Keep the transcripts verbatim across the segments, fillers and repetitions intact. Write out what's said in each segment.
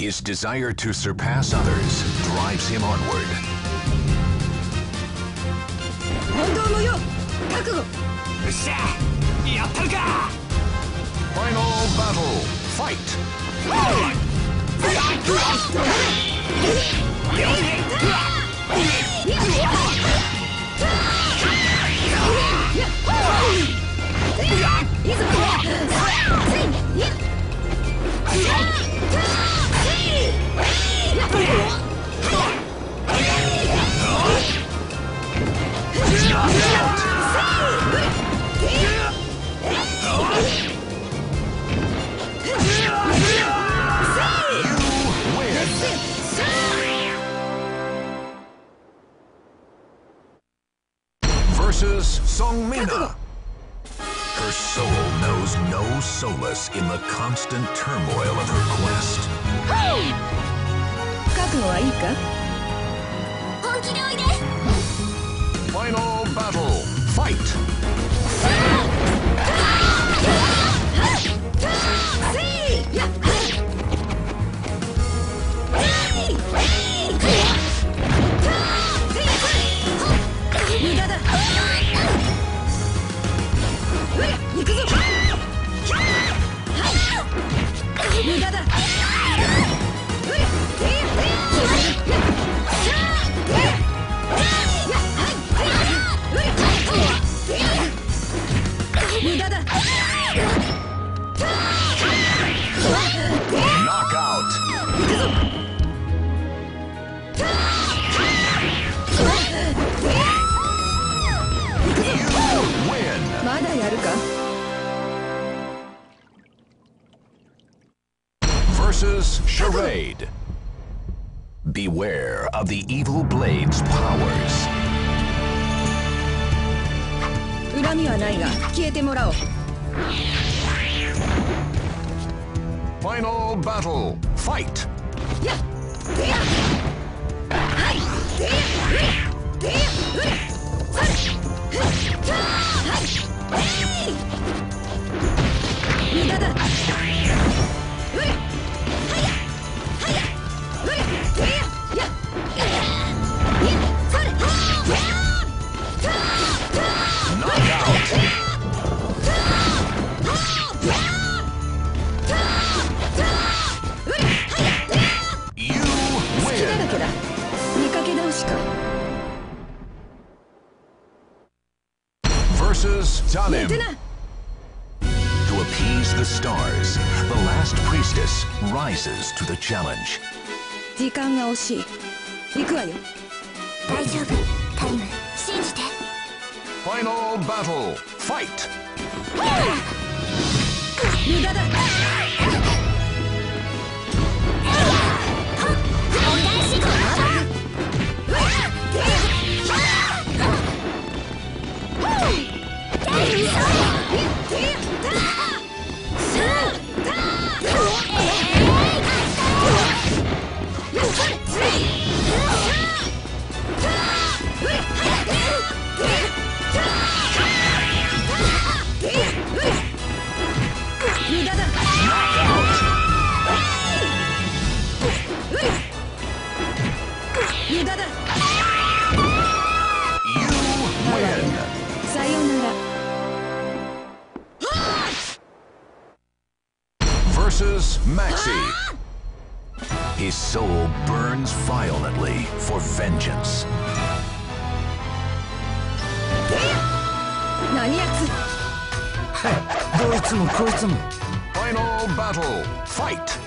His desire to surpass others drives him onward. 本当のよ、覚悟。よっしゃ、やったるか。 Final battle, fight! Versus Songmina. Her soul knows no solace in the constant turmoil of her quest. 覚悟はいいか？ 本気でおいで。 Final battle, fight! Knockout! You win! まだやるか？ Versus Charade. Beware of the evil blade's powers. 恨みはないが消えてもらおう。 Final battle, fight! Yeah. Versus Talim. To appease the stars, the last priestess rises to the challenge. 時間が惜しい。行くわよ。 大丈夫、タイム、信じて。 Final battle, fight! 無駄だ。 Versus Maxi. His soul burns violently for vengeance. 何やつ？ どいつもこいつも。 Final battle, fight!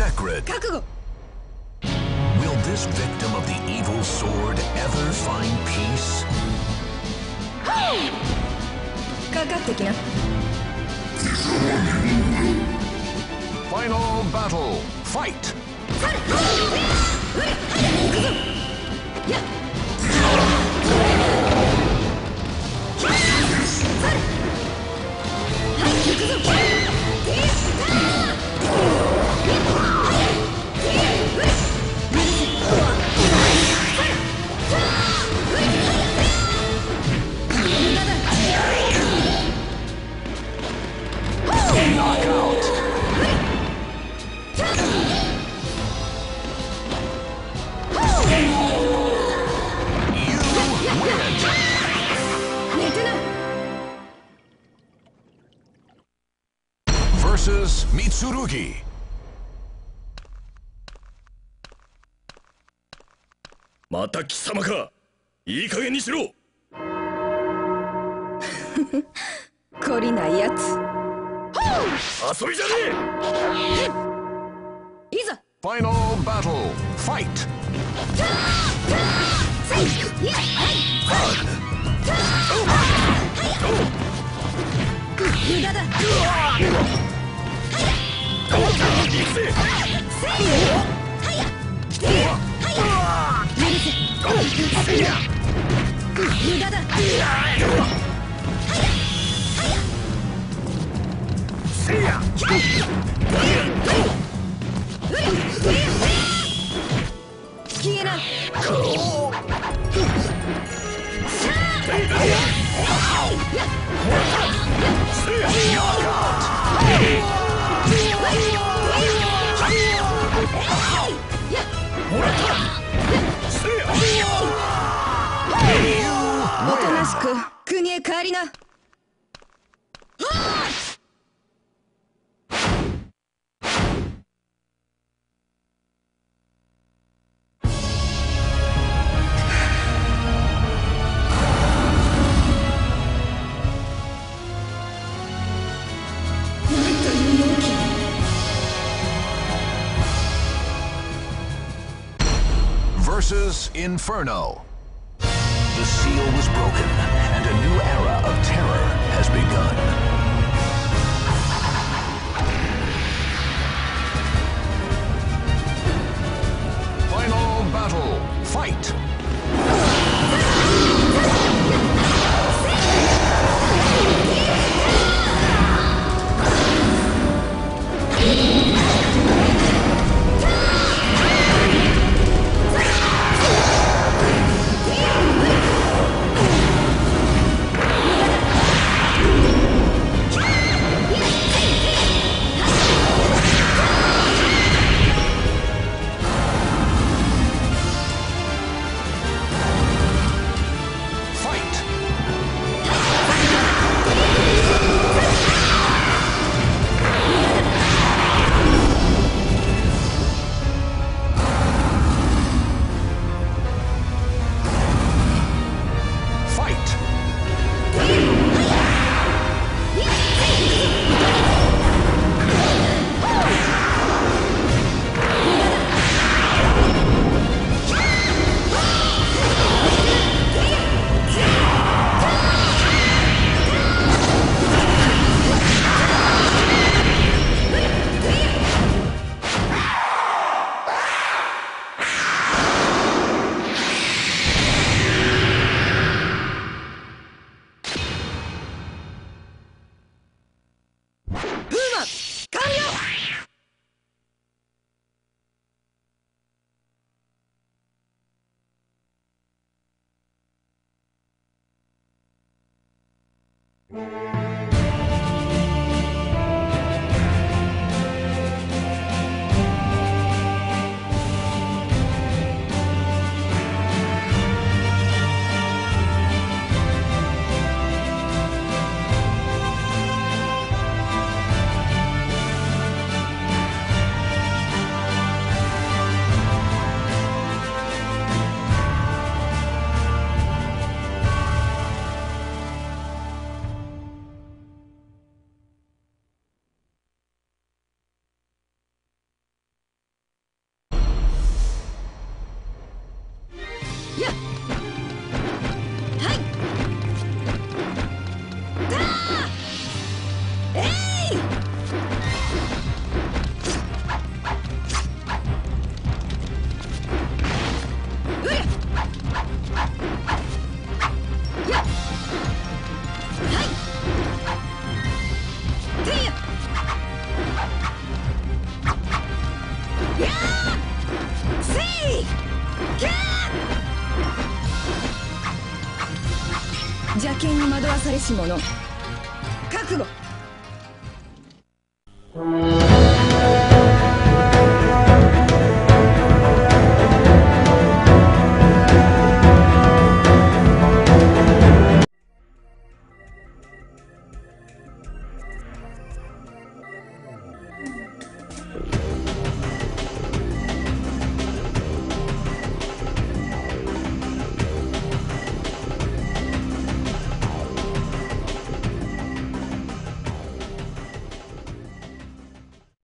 Sacred. 覚悟。 Will this victim of the evil sword ever find peace? かかってきな。 Final battle. Fight. 行くぞ。やっ。はい、行くぞ。 Knockout. You win. 寝てな。 Versus Mitsurugi. また貴様か。いい加減にしろ。 懲りないやつ。 遊びじゃねえ。 いざ。 Final battle. Fight. 無駄だ。 行くぜ。 無駄だ。 せや。 消えな。 おとなしく国へ帰りな。 Versus Inferno. The seal was broken, and a new era of terror has begun. Final battle. Fight. 邪剣に惑わされし者覚悟。